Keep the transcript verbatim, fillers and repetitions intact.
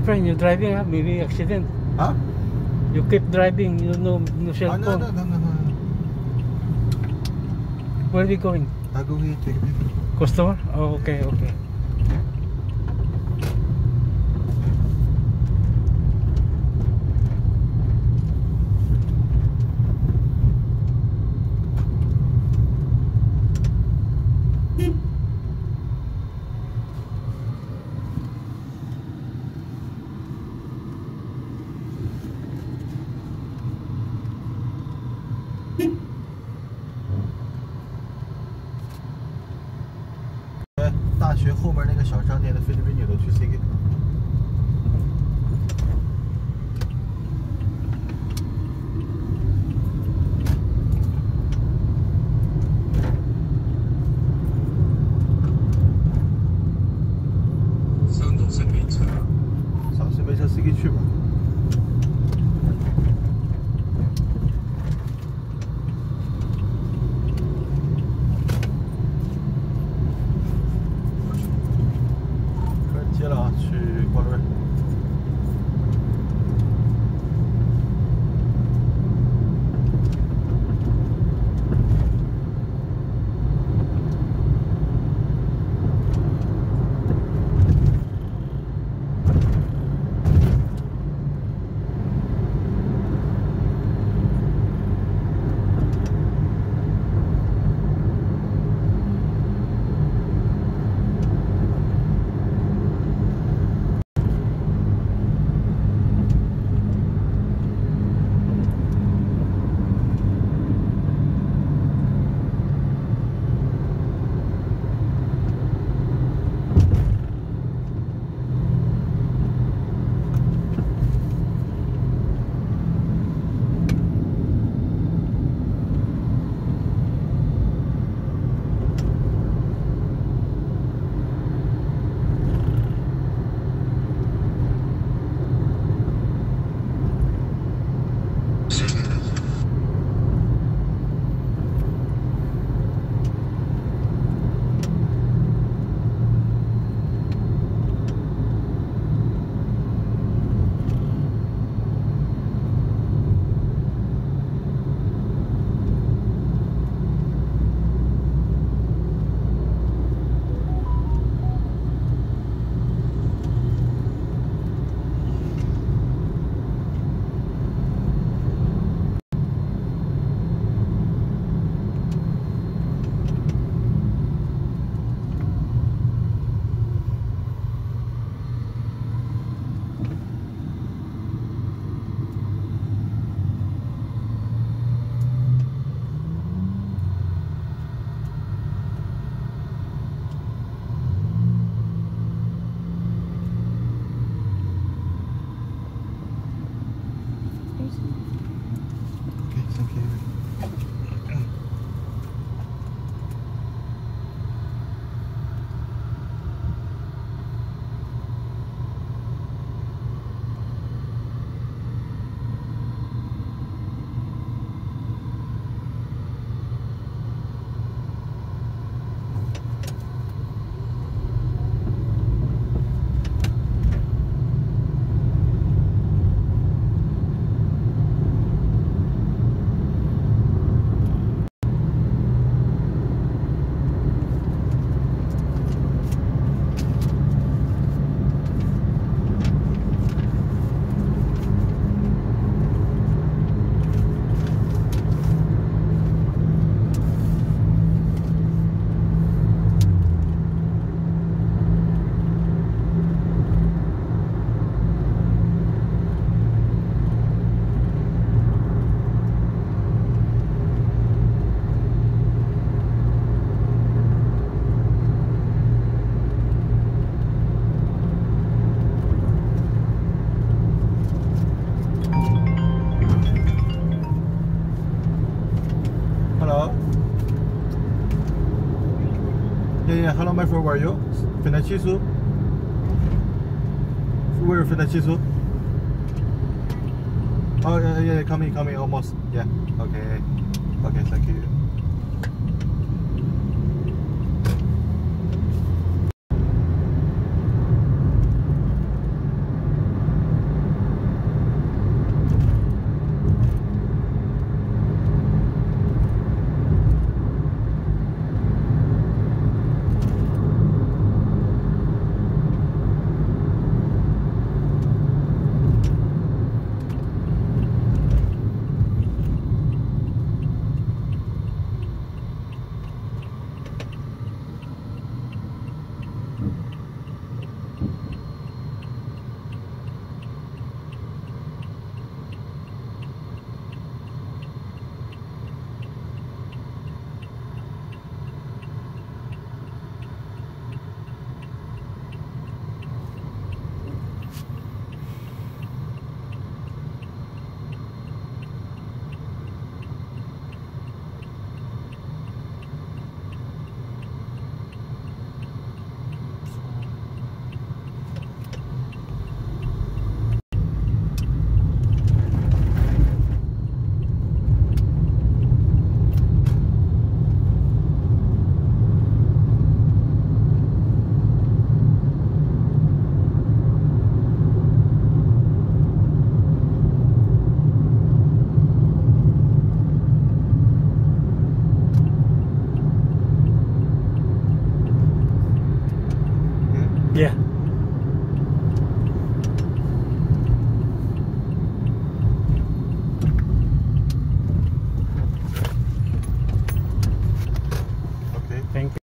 friend, you're driving, huh? Maybe accident. Huh? You keep driving, you know, no cell Oh, no, phone. no, no, no, no. Where are we going? I'll go here, take a picture. Customer? Oh, okay, okay. 呃，大学后面那个小商店的菲律宾女都去 C K。 上东森没车。 上次没车 C K 去吧。客人接了啊，去光润。Okay, thank you. Hello. Yeah, yeah. Hello, my friend. Where are you? Fenachisu. Where Fenachisu? Oh, yeah, yeah. Coming, coming. Almost. Yeah. Okay. Okay. Thank you. Yeah.